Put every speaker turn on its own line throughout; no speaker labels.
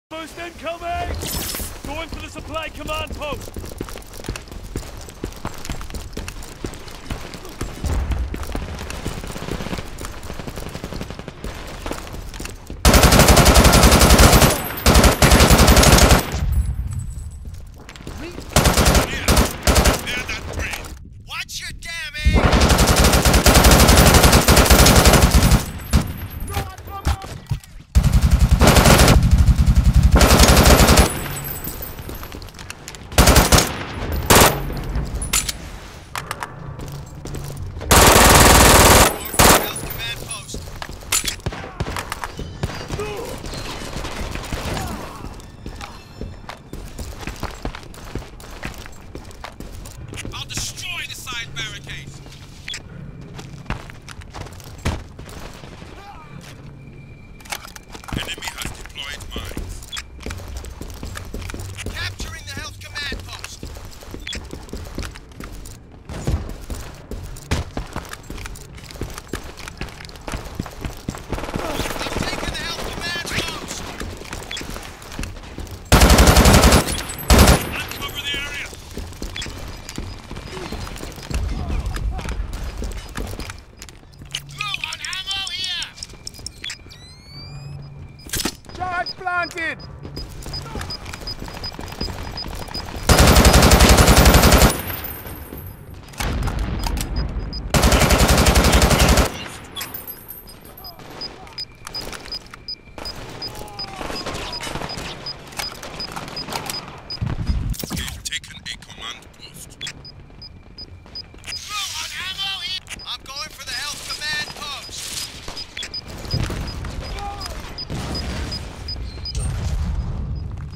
Boost incoming! Going for the supply command post!
Watch your damage! I'll destroy the side barricades! Enemy has deployed mines. Capturing the health command post! I'm taking the health command post! Uncover the area! Low on ammo here!
Charge planted!
We've taken a command post. Low on ammo here! I'm going for the health command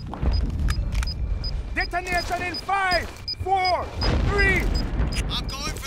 post.
Detonation in 5, 4, 3!
I'm going